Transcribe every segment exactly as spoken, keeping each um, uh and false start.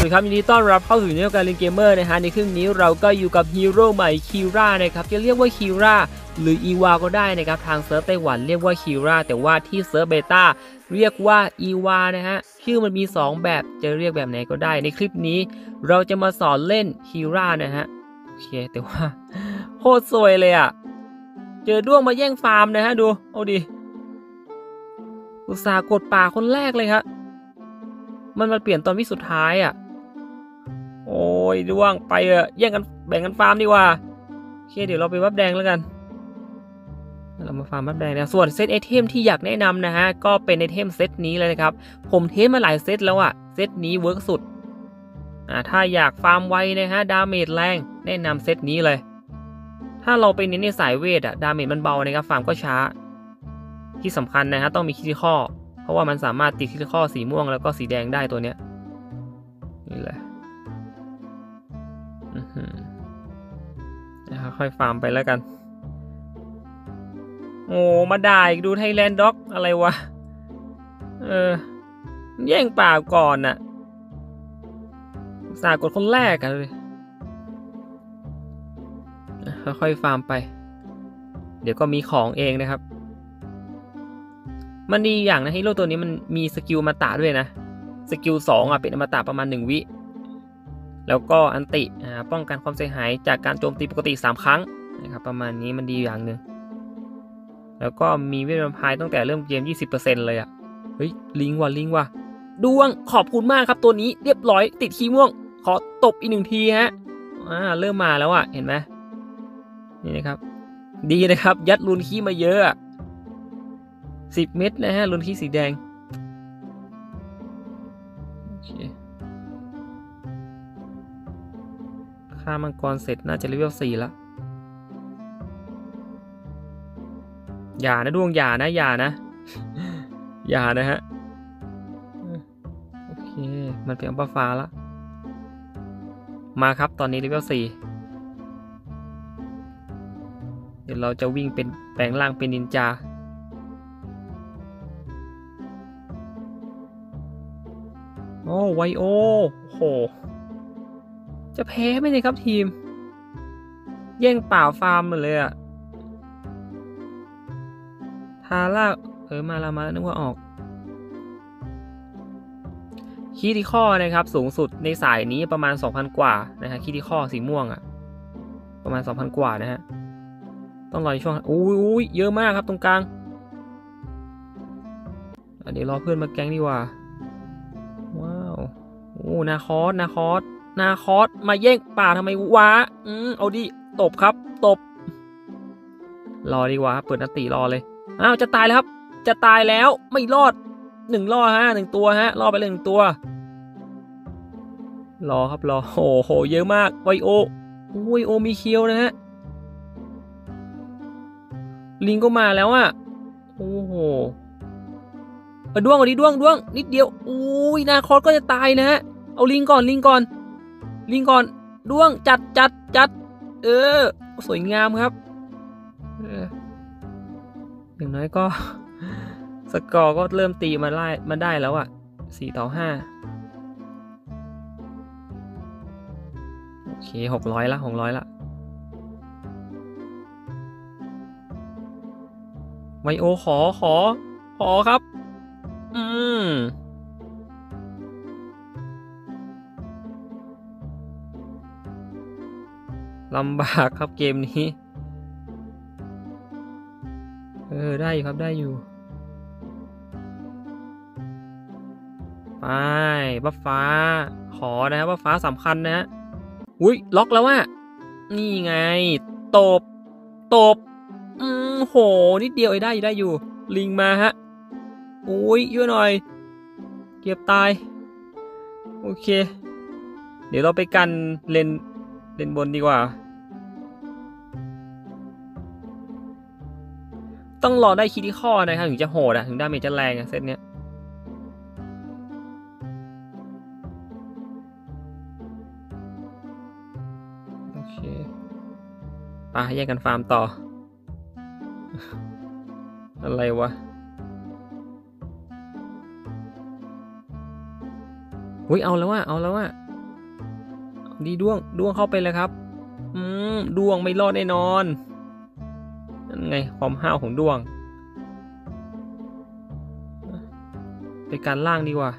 วัสดีครับยินดีต้อนรับเข้าสู่ช่องการเล่นเกมเมอร์นะฮะในครึ่งนี้เราก็อยู่กับฮีโร่ใหม่คิร่านะครับจะเรียกว่าคิร่าหรืออีวาก็ได้นะครับทางเซิร์ฟไต้หวันเรียกว่าคิร่าแต่ว่าที่เซิร์ฟเบต้าเรียกว่าอีวานะฮะชื่อมันมีสองแบบจะเรียกแบบไหนก็ได้ในคลิปนี้เราจะมาสอนเล่นคิร่านะฮะโอเคแต่ว่าโคตรสวยเลยอ่ะเจอด้วงมาแย่งฟาร์มนะฮะดูเอาดิอุตส่าห์กดป่าคนแรกเลยครับมันมาเปลี่ยนตอนวิสุดท้ายอ่ะโอ้ยด้วงไปเออแย่งกันแบ่งกันฟาร์มดีกว่าโอเคเดี๋ยวเราไปวับแดงแล้วกันเรามาฟาร์มวับแดงนะส่วนเซตไอเทมที่อยากแนะนำนะฮะก็เป็นไอเทมเซตนี้เลยนะครับผมเทสมาหลายเซตแล้วอ่ะเซตนี้เวิร์กสุดอ่าถ้าอยากฟาร์มไวนะฮะดาเมจแรงแนะนำเซตนี้เลยถ้าเราไปเน้นในสายเวทอ่ะดาเมจมันเบานะครับฟาร์มก็ช้าที่สำคัญนะฮะต้องมีคิริคอเพราะว่ามันสามารถติดคิริคอสีม่วงแล้วก็สีแดงได้ตัวเนี้ยนี่แหละนะครับค่อยฟาร์มไปแล้วกันโอ้มาด่าอีกดูไทยแลนด์ด็อกอะไรวะเออแย่งป่าก่อนน่ะสากดคนแรกกันเลยค่อยๆฟาร์มไปเดี๋ยวก็มีของเองนะครับมันดีอย่างนะฮีโร่ตัวนี้มันมีสกิลอมตะด้วยนะสกิลสองอ่ะเป็นอมตะประมาณหนึ่งวิแล้วก็อันติอ่าป้องกันความเสียหายจากการโจมตีปกติสามครั้งนะครับประมาณนี้มันดีอย่างหนึ่งแล้วก็มีเวทมนต์พายตั้งแต่เริ่มเกม ยี่สิบเปอร์เซ็นต์ เลยอ่ะเฮ้ยลิงว่ะลิงว่ะดวงขอบคุณมากครับตัวนี้เรียบร้อยติดขี้ม่วงขอตบอีกหนึ่งทีฮะอ่าเริ่มมาแล้วอ่ะเห็นไหมนี่นะครับดีนะครับยัดรุนขี้มาเยอะสิบเม็ดนะฮะรุนขี้สีแดงโอเคฆ่ามังกรเสร็จน่าจะเลเวลสี่แล้วอย่านะดวงอย่านะอย่านะอย่านะฮะโอเคมันเป็นอัลฟาฟ้าแล้วมาครับตอนนี้เลเวลสี่เดี๋ยวเราจะวิ่งเป็นแปลงร่างเป็นนินจาโอ้ไวโอโหจะแพ้ไหมเนี่ยครับทีมแย่งป่าฟาร์มหมดเลยอะทาร่าเออมาแล้วมาแล้วนึกว่าออกคีติคอนะครับสูงสุดในสายนี้ประมาณ สองพัน กว่านะฮะคีติคอสีม่วงอะประมาณ สองพัน กว่านะฮะต้องรอในช่วงอุ้ยอุ้ยเยอะมากครับตรงกลางเดี๋ยวรอเพื่อนมาแก๊งดีกว่าว้าวโอ้นาคอสนาคอสนาคอสมาแย่งป่าทำไมวะอืมเอาดิตบครับตบรอดีกว่าเปิดนัตติรอเลยอ้าวจะตายแล้วครับจะตายแล้วไม่รอดหนึ่งรอดฮะหนึ่งตัวฮะรอดไปเลยหนึ่งตัวรอครับรอโอ้โหเยอะมากไวโอไวโอมีเคียวนะฮะลิงก็มาแล้วอ่ะโอ้โหเอาด้วงเอาดิด้วงด้วงนิดเดียวอุ้ยนาคอสก็จะตายนะฮะเอาลิงก่อนลิงก่อนลิงก่อนด้วงจัดจัดจัดเออสวยงามครับเอออย่างน้อยก็สกอร์ก็เริ่มตีมาได้มาได้แล้วอ่ะสี่ต่อห้าโอเคหกร้อยละหกร้อยละไวโอขอขอขอครับอืมลำบากครับเกมนี้เออได้อยู่ครับได้อยู่ไปบัฟฟ้าขอนะครับบัฟฟ้าสำคัญนะฮะอุ้ยล็อกแล้วว่ะนี่ไงตบตบอืมโหนิดเดียวไอ้ได้อยู่ได้อยู่ลิงมาฮะอุ้ยช่วยหน่อยเก็บตายโอเคเดี๋ยวเราไปกันเลนเลนบนดีกว่าต้องรอได้คิดที่ข้อนะครับถึงจะโหดอะถึงดาเมจจะแรงอะเซตเนี้ยโอเคไปแยกกันฟาร์มต่ออะไรวะอุ้ยเอาแล้วว่ะเอาแล้วว่ะดีด้วงด้วงเข้าไปเลยครับอืมด้วงไม่รอดแน่นอนนั่นไงความห้าวของด้วงไปการล่างดีกว่า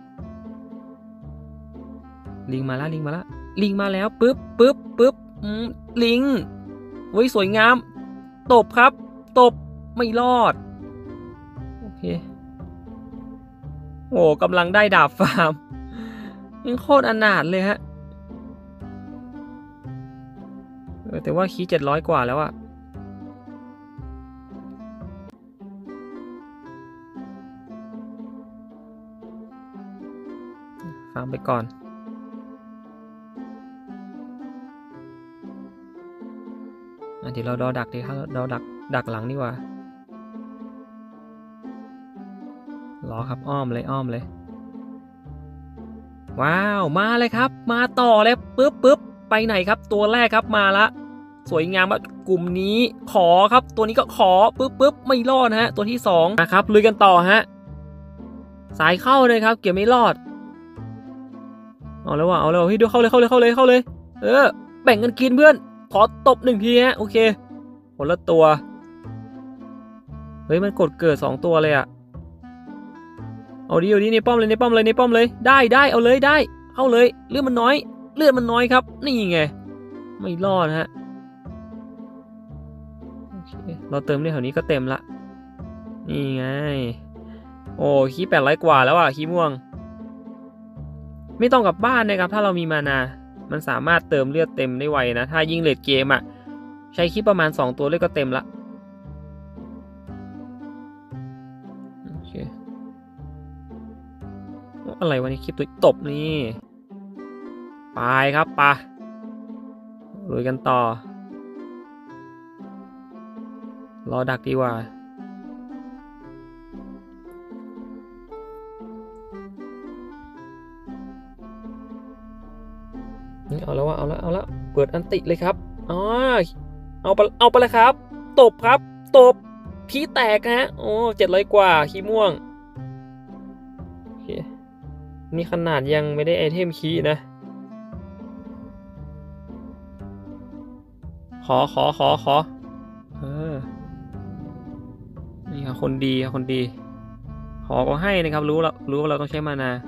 ลิงมาแล้วลิงมาแล้วลิงมาแล้วปึ๊บปึ๊บปึ๊บอืมลิงเว้ยสวยงามตบครับตบไม่รอดโอเคโอ้กำลังได้ดาบฟาร์มยังโคตรอนาถเลยฮะแต่ว่าคีย์เจ็ดร้อยกว่าแล้วอะฟาร์มไปก่อนเดี๋ยวเราดอดักดีครับดอดักดักหลังดีกว่ารอครับอ้อมเลยอ้อมเลยว้าวมาเลยครับมาต่อเลยปึ๊บปึ๊บไปไหนครับตัวแรกครับมาละสวยงามครับกลุ่มนี้ขอครับตัวนี้ก็ขอปึ๊บปึ๊บไม่รอดฮะตัวที่สองนะครับลุยกันต่อฮะสายเข้าเลยครับเกี่ยวไม่รอดเอาแล้วว่ะเอาแล้วพี่ดูเข้าเลยเข้าเลยเข้าเลยเข้าเลยเออแบ่งกันกินเพื่อนขอตบหนึ่งทีฮะโอเคคนละตัวเฮ้ยมันกดเกิดสองตัวเลยอะเอาดิเอาดิในป้อมเลยในป้อมเลยในป้อมเลยได้ได้เอาเลยได้เข้าเลยเลือดมันน้อยเลือดมันน้อยครับนี่ไงไม่รอดฮะโอเคเราเติมได้แถวนี้ก็เต็มละนี่ไงโอ้คีแปดร้อยกว่าแล้วอ่ะคีม่วงไม่ต้องกลับบ้านนะครับถ้าเรามีมานามันสามารถเติมเลือดเต็มได้ไวนะถ้ายิ่งเลดเกมอ่ะใช้คีประมาณสองตัวเลือดก็เต็มละโอเคอะไรวะนี่คลิปตัวตบนี่ไปครับปะลุยกันต่อรอดักดีกว่าเอาแล้วว่าเอาแล้วเอาแล้วเปิดอันติเลยครับอ๋อเอาไปเอาไปเลยครับตบครับตบขี้แตกฮะโอ้เจ็ดร้อยกว่าขี้ม่วงโอเคนี่ขนาดยังไม่ได้ไอเทมขี้นะขอขอขอขอเออนี่ครับคนดีครับคนดีขอก็ให้นะครับรู้แล้วรู้ว่าเราต้องใช้มานา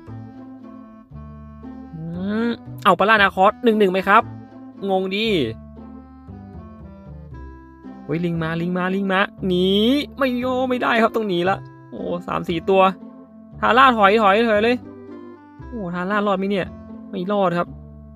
เอาปลานาคอสหนึ่งหนึ่งไหมครับงงดีเฮ้ยลิงมาลิงมาลิงมาหนีไม่โยไม่ได้ครับต้องหนีละโอ้สามสี่ตัวทาร่าถอยถอยถอยเลยโอ้ทาร่ารอดไหมเนี่ยไม่รอดครับ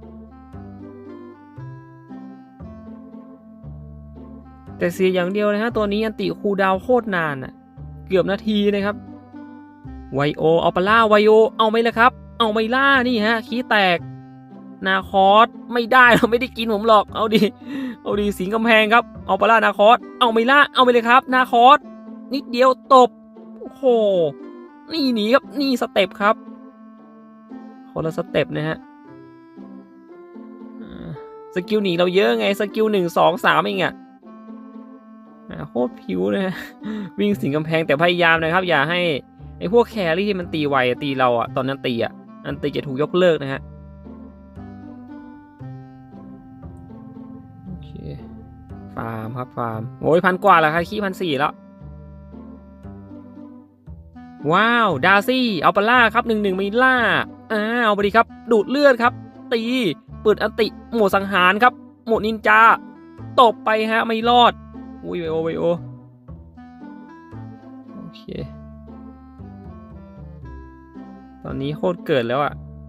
แต่เสียอย่างเดียวนะฮะตัวนี้อันติคูดาวโคตรนานอ่ะเกือบนาทีนะครับไวโอเอาปลาไวโอเอาไหมล่ะครับเอาไม่ล่านี่ฮะขี้แตกนาคอสไม่ได้เราไม่ได้กินผมหรอกเอาดิเอาดิสิงกำแพงครับเอาปลานาคอสเอาไม่ล่าเอาไปเลยครับนาคอสนิดเดียวตบโอ้โหนี่หนีครับนี่สเต็ปครับคนละสเต็ปนะฮะสกิลหนีเราเยอะไงสกิลหนึ่งสองสามเองอะโคตรผิวนะฮะวิ่งสิงกำแพงแต่พยายามนะครับอย่าให้ไอ้พวกแครี่ที่มันตีไวตีเราอะตอนนั้นตีอะอันตีจะถูกยกเลิกนะฮะโอเคฟาร์มครับฟาร์มโอ้ยพันกว่าแล้วครับขี้พันสี่แล้วว้าวดาซี่เอาปลาครับหนึ่งหนึ่งไม่ล่าอ้าเอาไปดีครับดูดเลือดครับตีเปิดอันติหมดสังหารครับหมดนินจาตบไปฮะไม่รอดอุ้ยไวโอไวโอโอเคตอนนี้โคตรเกิดแล้วอะ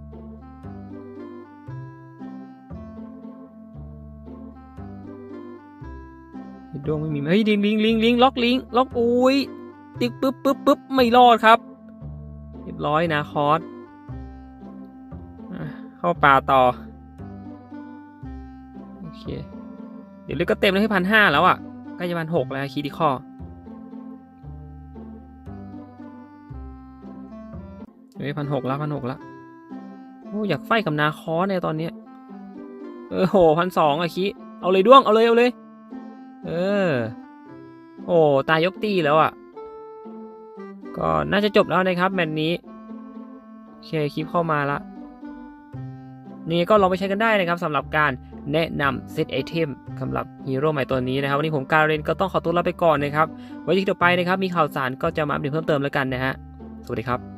ดวงไม่มีเฮ้ยลิงลิงลิงลิงล็อกลิงล็อกอุ้ยติ๊กปึ๊บปึ๊บปึ๊บไม่รอดครับเรียบร้อยนะคอสเข้าป่าต่อโอเคเดี๋ยวเลือดก็เต็มเลยให้พันห้าแล้วอ่ะใกล้จะพันหกแล้วคีดิคอเฮ้ยพันหกแล้วพันหกแล้วโอ้อยากไฟกับนาคอสเนี่ยตอนเนี้ยเออโหพันสองอะคีเอาเลยด้วงเอาเลยเอาเลยเออโอ้ตายยกตีแล้วอ่ะก็น่าจะจบแล้วนะครับแมตช์นี้โอเคคลิปเข้ามาละนี่ก็ลองไปใช้กันได้นะครับสำหรับการแนะนำเซตไอเทมสำหรับฮีโร่ใหม่ตัวนี้นะครับวันนี้ผมการเรนก็ต้องขอตัวลาไปก่อนนะครับไว้ที่ต่อไปนะครับมีข่าวสารก็จะมาอัปเดตเพิ่มเติมแล้วกันนะฮะสวัสดีครับ